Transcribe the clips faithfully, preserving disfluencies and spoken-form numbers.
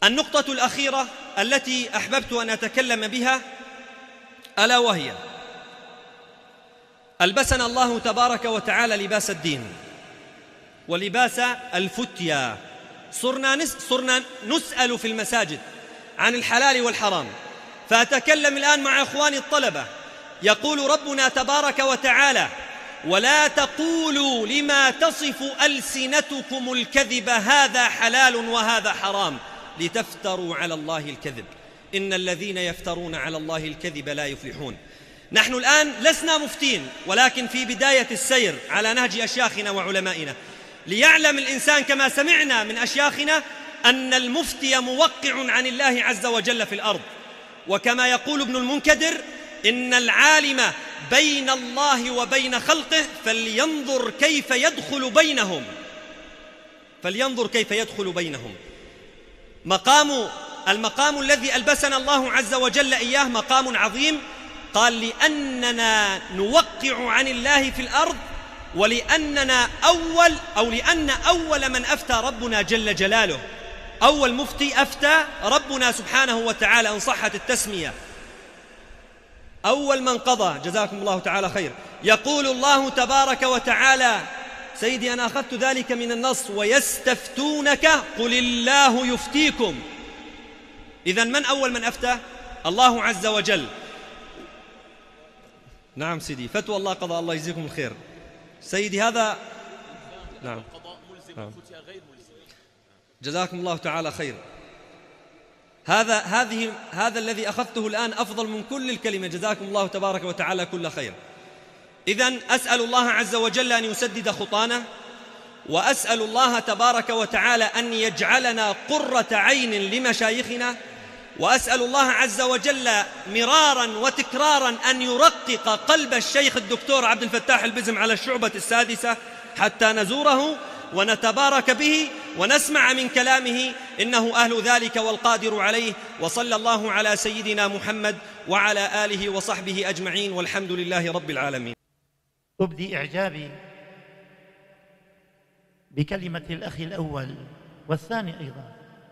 النقطة الأخيرة التي أحببت أن أتكلم بها ألا وهي: ألبسنا الله تبارك وتعالى لباس الدين ولباس الفتيا. صرنا, نس صرنا نسأل في المساجد عن الحلال والحرام، فأتكلم الآن مع إخواني الطلبة. يقول ربنا تبارك وتعالى: ولا تقولوا لما تصف ألسنتكم الكذب هذا حلال وهذا حرام لتفتروا على الله الكذب إن الذين يفترون على الله الكذب لا يفلحون. نحن الآن لسنا مفتين، ولكن في بداية السير على نهج أشياخنا وعلمائنا، ليعلم الإنسان كما سمعنا من أشياخنا أن المفتي موقع عن الله عز وجل في الأرض. وكما يقول ابن المنكدر: إن العالم بين الله وبين خلقه فلينظر كيف يدخل بينهم فلينظر كيف يدخل بينهم. مقام المقام الذي ألبسنا الله عز وجل إياه مقام عظيم. قال: لأننا نوقع عن الله في الأرض، ولأننا أول أو لأن أول من أفتى ربنا جل جلاله، أول مفتي أفتى ربنا سبحانه وتعالى إن صحت التسمية، أول من قضى، جزاكم الله تعالى خير. يقول الله تبارك وتعالى: سيدي أنا أخذت ذلك من النص: ويستفتونك قل الله يفتيكم. إذن من أول من أفتى؟ الله عز وجل. نعم سيدي، فتوى الله قضاء، الله يجزيكم الخير. سيدي هذا نعم القضاء ملزم والفتيا غير ملزم. جزاكم الله تعالى خير. هذا هذه هذا الذي أخذته الآن أفضل من كل الكلمة، جزاكم الله تبارك وتعالى كل خير. إذن أسأل الله عز وجل أن يسدد خطانا، وأسأل الله تبارك وتعالى أن يجعلنا قرة عين لمشايخنا، وأسأل الله عز وجل مرارا وتكرارا أن يرقق قلب الشيخ الدكتور عبد الفتاح البزم على الشعبة السادسة حتى نزوره ونتبارك به ونسمع من كلامه، إنه أهل ذلك والقادر عليه. وصلى الله على سيدنا محمد وعلى آله وصحبه أجمعين، والحمد لله رب العالمين. أبدي إعجابي بكلمة الأخ الأول والثاني أيضا،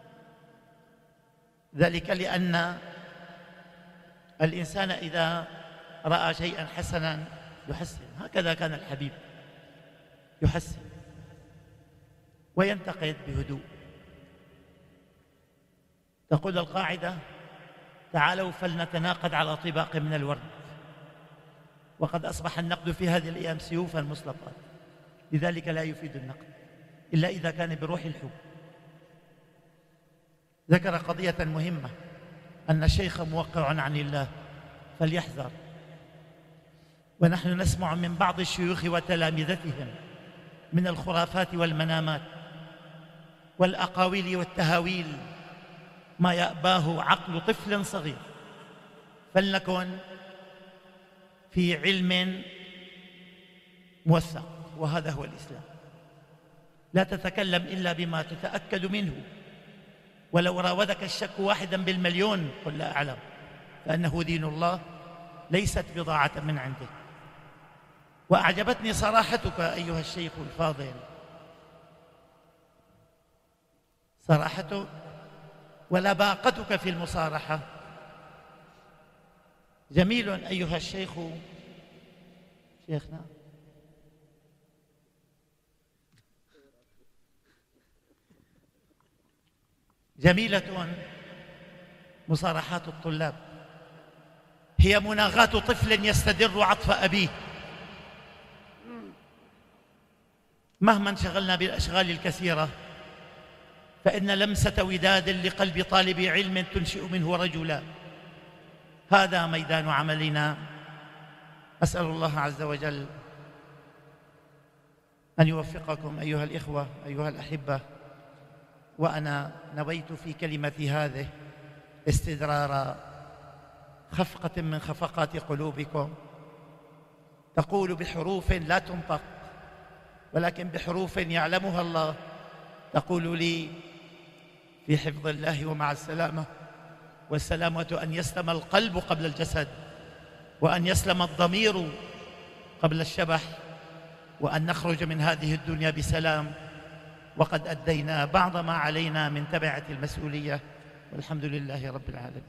ذلك لأن الإنسان إذا رأى شيئا حسنا يحسن، هكذا كان الحبيب يحسن وينتقد بهدوء. تقول القاعدة: تعالوا فلنتناقد على طباق من الورد. وقد أصبح النقد في هذه الأيام سيوفا مسلطات، لذلك لا يفيد النقد إلا إذا كان بروح الحب. ذكر قضية مهمة، أن الشيخ موقع عن الله فليحذر. ونحن نسمع من بعض الشيوخ وتلامذتهم من الخرافات والمنامات والأقاويل والتهاويل ما يأباه عقل طفل صغير. فلنكن في علم موثق، وهذا هو الإسلام. لا تتكلم إلا بما تتأكد منه، ولو راودك الشك واحدا بالمليون قل لا أعلم، فأنه دين الله ليست بضاعة من عنده. وأعجبتني صراحتك أيها الشيخ الفاضل، صراحتك ولباقتك في المصارحة. جميل أيها الشيخ شيخنا، جميلة مصارحات الطلاب، هي مناغاة طفل يستدر عطف أبيه. مهما انشغلنا بالأشغال الكثيرة فإن لمسة وداد لقلب طالب علم تنشئ منه رجلا. هذا ميدان عملنا. أسأل الله عز وجل أن يوفقكم أيها الإخوة أيها الأحبة. وأنا نويت في كلمتي هذه استدرار خفقة من خفقات قلوبكم، تقول بحروف لا تنطق ولكن بحروف يعلمها الله، تقول لي في حفظ الله ومع السلامة. والسلامة أن يسلم القلب قبل الجسد، وأن يسلم الضمير قبل الشبح، وأن نخرج من هذه الدنيا بسلام وقد أدينا بعض ما علينا من تبعة المسؤولية. والحمد لله رب العالمين.